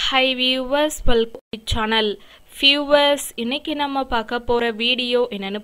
Hi viewers, welcome to the channel. Viewers, இன்னைக்கு நம்ம பார்க்க போற வீடியோ என்னன்னு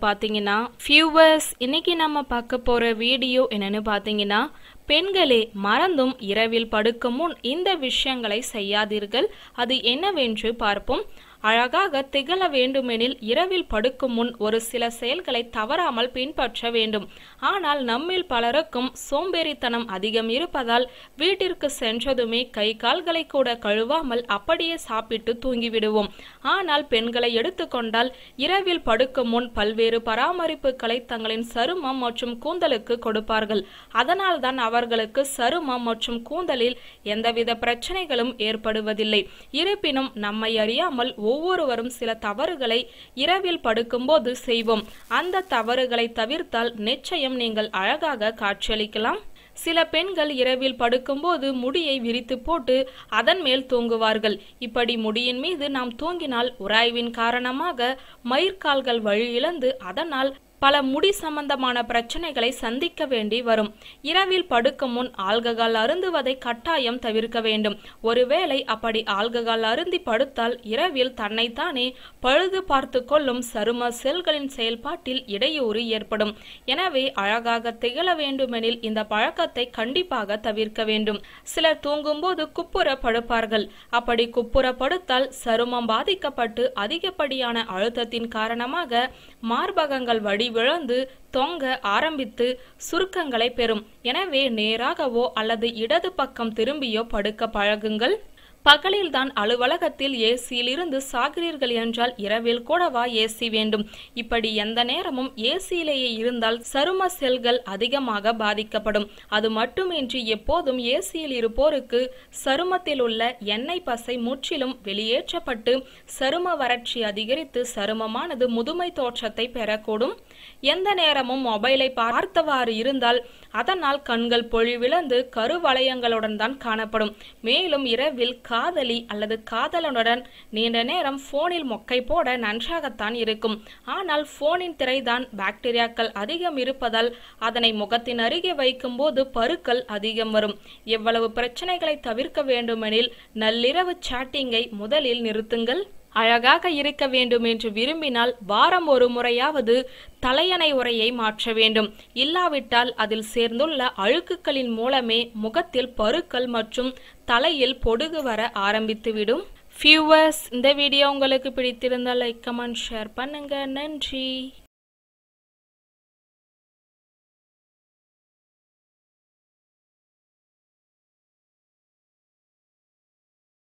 பாத்தீங்கன்னா பெண்களே மறந்தும் இரவில் படுக்கும் முன் இந்த விஷயங்களை செய்யாதீர்கள். அது என்னவென்று பார்ப்போம். அழகாக திகழ வேண்டுமெனில் இரவில் படுக்கும் முன் ஒரு சில செயல்களை தவறாமல் பின்பற்ற வேண்டும். ஆனால் நம்மில் பலருக்கும் சோம்பேறித்தனம் அதிகம் இருப்பதால் வீட்டிற்கு சென்றதுமே கை கால்களை கூட கழுவாமல் அப்படியே சாப்பிட்டு தூங்கிவிடுவோம். ஆனால் பெண்களை எடுத்துக்கொண்டால் இரவில் படுக்கும் முன் பல்வேறு பராமரிப்புகளை தங்களின் சருமம் மற்றும் கூந்தலுக்கு கொடுப்பார்கள். அதனால் தான் அவர்களுக்கு சருமம் மற்றும் கூந்தலில் எந்தவித பிரச்சனைகளும் ஏற்படுவதில்லை. இருப்பினும் நம்மை அறியாமல் ஒவ்வொருவரும் சில தவறுகளை இரவில் படுக்கும்போது செய்வோம். அந்த தவறுகளை தவிர்த்தால் நிச்சயம் நீங்கள் அழகாக காட்சியளிக்கலாம். சில பெண்கள் இரவில் படுக்கும்போது முடியை விரித்து போட்டு அதன் மேல் தூங்குவார்கள். இப்படி முடியின் மீது நாம் தூங்கினால் உராய்வின் காரணமாக மயிர்கால்கள் வழி இழந்து அதனால் பல முடி சம்பந்தமான பிரச்சனைகளை சந்திக்க வேண்டி வரும். இரவில் படுக்கும் முன் ஆல்கஹால் அருந்துவதை கட்டாயம் தவிர்க்க வேண்டும். ஒருவேளை அப்படி ஆல்கஹால் அருந்தி படுத்தால் இரவில் தன்னைத்தானே பழுது பார்த்து கொள்ளும் சரும செல்களின் செயல்பாட்டில் இடையூறு ஏற்படும். எனவே அழகாக திகழ வேண்டுமெனில் இந்த பழக்கத்தை கண்டிப்பாக தவிர்க்க வேண்டும். சிலர் தூங்கும்போது குப்புற படுப்பார்கள். அப்படி குப்புற படுத்தால் சருமம் பாதிக்கப்பட்டு அதிகப்படியான அழுத்தத்தின் காரணமாக மார்பகங்கள் வடி விழுந்து தொங்க ஆரம்பித்து சுருக்கங்களை பெறும். எனவே நேராகவோ அல்லது இடது பக்கம் திரும்பியோ படுக்க பழகுங்கள். பகலில் தான் அலுவலகத்தில் ஏசியில் இருந்து சாகிறீர்கள் என்றால் இரவில் கூடவா ஏசி வேண்டும்? இப்படி எந்த நேரமும் ஏசியிலேயே இருந்தால் சரும செல்கள் அதிகமாக பாதிக்கப்படும். அது மட்டுமின்றி எப்போதும் ஏசியில் இருப்போருக்கு சருமத்தில் உள்ள எண்ணெய் பசை முற்றிலும் வெளியேற்றப்பட்டு சரும வறட்சி அதிகரித்து சருமமானது முதுமை தோற்றத்தை பெறக்கூடும். எந்த நேரமும் மொபைலை பார்த்தவாறு இருந்தால் அதனால் கண்கள் பொழிவிழந்து கருவளையங்களுடன் தான் காணப்படும். மேலும் இரவில் காதலி அல்லது காதலனுடன் நீண்ட நேரம் போனில் மொக்கை போட நன்றாகத்தான் இருக்கும். ஆனால் போனின் திரைதான் பாக்டீரியாக்கள் அதிகம் இருப்பதால் அதனை முகத்தின் அருகே வைக்கும் போது பருக்கள் அதிகம் வரும். எவ்வளவு பிரச்சனைகளை தவிர்க்க வேண்டுமெனில் நள்ளிரவு சாட்டிங்கை முதலில் நிறுத்துங்கள். அழகாக இருக்க வேண்டும் என்று விரும்பினால் வாரம் ஒரு முறையாவது தலையணை உரையை மாற்ற வேண்டும். இல்லாவிட்டால் அதில் சேர்ந்துள்ள அழுக்குகளின் மூலமே முகத்தில் பருக்கள் மற்றும் தலையில் பொடுகு வர ஆரம்பித்துவிடும். வியூவர்ஸ், இந்த வீடியோ உங்களுக்கு பிடித்திருந்தால் லைக், கமெண்ட், ஷேர் பண்ணுங்க. நன்றி.